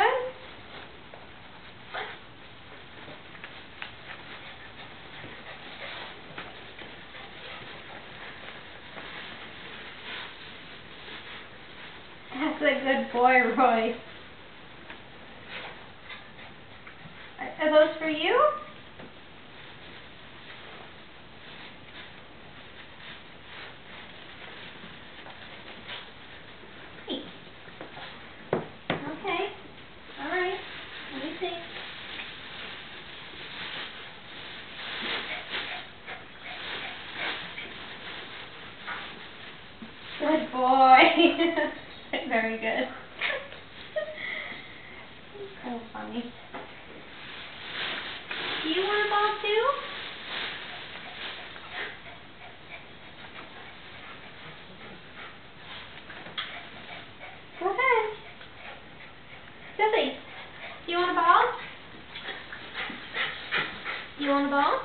That's a good boy, Royce. Are those for you? Hey. Okay. All right. Let me see. Good boy. Very good. So funny. Do you want a ball too? Go ahead. Sissy, do you want a ball? Do you want a ball?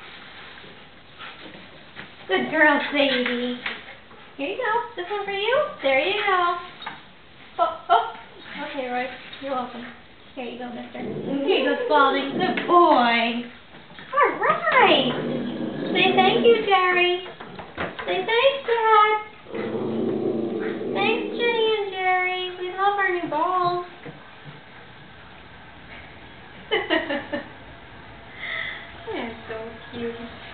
Good girl, Sadie. Here you go. This one for you. There you go. Oh. Okay, Royce. You're welcome. Here you go, mister. Here you go, Spaulding. Good boy. All right. Say thank you, Jerry. Say thanks, Dad. Thanks, Jenny and Jerry. We love our new balls. They're so cute.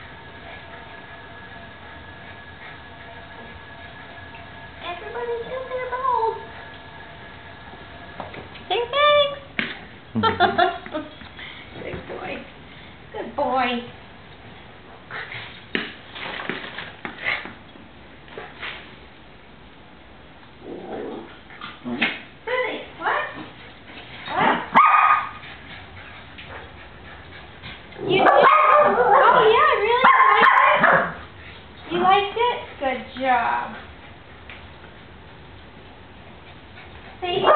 Everybody get their balls. Say thanks. Good boy. Good boy. Sissy, what? What? You did? Oh yeah, really? You liked it? You liked it? Good job. Say